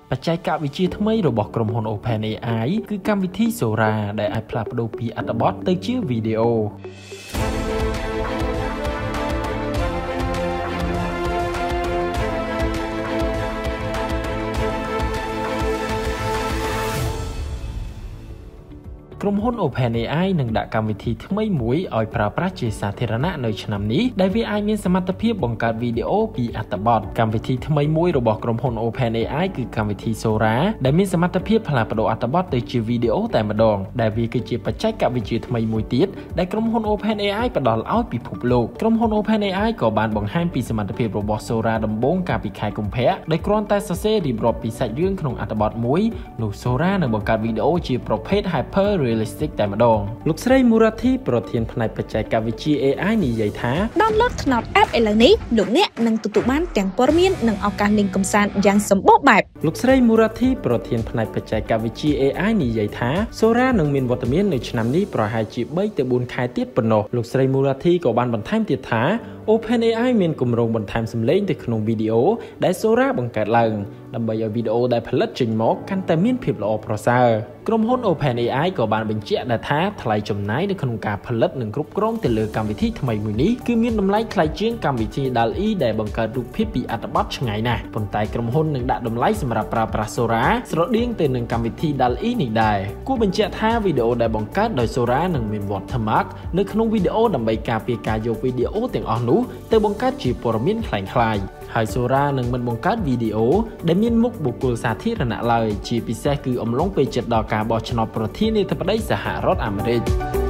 ปัจจัยกะวิจิตรไม่ระบบกรมฮอน OpenAI คือการวิธีโซราได้ไอพลาดโดปีอัตบอทเตชื่อวิดีโอกรมฮอน OpenAI នឹងដាក់កម្មវិធីថ្មីមួយឲ្យប្រើប្រាស់ជាសាធារណៈនៅឆ្នាំនេះដែលវាអាចមានសមត្ថភាពបង្កើតវីដេអូពីអត្ថបទកម្មវិធីថ្មីមួយរបស់ក្រុមហ៊ុន OpenAI គឺកម្មវិធី Sora ដែលមានសមត្ថភាពផ្លាស់ប្ដូរអត្ថបទទៅជាវីដេអូតែម្ដងដែលវាគឺជាបច្ចេកវិទ្យាថ្មីមួយទៀតដែលក្រុមហ៊ុន OpenAI ផ្ដល់ឲ្យពិភពលោកក្រុមហ៊ុន OpenAI ក៏បានបង្ហាញពីសមត្ថភាពរបស់ Sora ដំបូងកាលពីខែកុម្ភៈដែលគ្រាន់តែសរសេររៀបរាប់ពីសាច់រឿងក្នុងអត្ថបទមួយនោះ Sora នឹងបង្កើតវីដេអូជាប្រភេទ Hyper Realistic តែម្ដងលោកស្រី Murathi ប្រធានផ្នែកបច្ចេកវិទ្យា AI និយាយថា Download ថ្នោត App ឥឡូវនេះលោកអ្នកនឹងទទួលបានទាំងព័ត៌មាននិងឱកាសលេងកម្សាន្តយ៉ាងសម្បូរបែបលោកស្រី Murathi ប្រធានផ្នែកបច្ចេកវិទ្យា AI និយាយថា Sora នឹងមានវត្តមាននៅឆ្នាំនេះប្រហែលជា3ទៅ4ខែទៀតប៉ុណ្ណោះលោកស្រី Murathi ក៏បានបន្ថែមទៀតថា OpenAI មានគម្រោងបន្ថែមសំឡេងទៅក្នុងវីដេអូដែល Sora បង្កើតឡើងដើម្បីឲ្យវីដេអូដែលផលិតចេញមកកាន់តែមានភាពល្អប្រសើរក្រុមហ៊ុន OpenAI ក៏បានបញ្ជាក់ដែរថាថ្លៃចំណាយនៅក្នុងការផលិតនិងគ្រប់គ្រងទៅលើកម្មវិធីថ្មីមួយនេះគឺមានតម្លៃថ្លៃជាងកម្មវិធី DALL-E ដែលបង្កើតរូបភាពពីអត្ថបទឆ្ងាយណាស់ប៉ុន្តែក្រុមហ៊ុននឹងដាក់តម្លៃសម្រាប់ប្រើប្រាស់ Sora ស្រដៀងទៅនឹងកម្មវិធី DALL-E នេះដែរគួរបញ្ជាក់ថាវីដេអូដែលបង្កើតដោយ Sora នឹងមាន watermark នៅក្នុងវីដេអូដើម្បីការពារការយកវីដេអូទាំងអស់នោះទៅបង្កើតជាព័ត៌មានคล้ายៗហើយ Sora នឹងមិនបង្កើតវីដេអូដែលមានមុខបុគ្គលសាធារណៈឡើយជាពិសេសគឺអំឡុងពេលជិតដល់ការបោះឆ្នោតប្រធានាធិបតីសហរដ្ឋអាមេរិក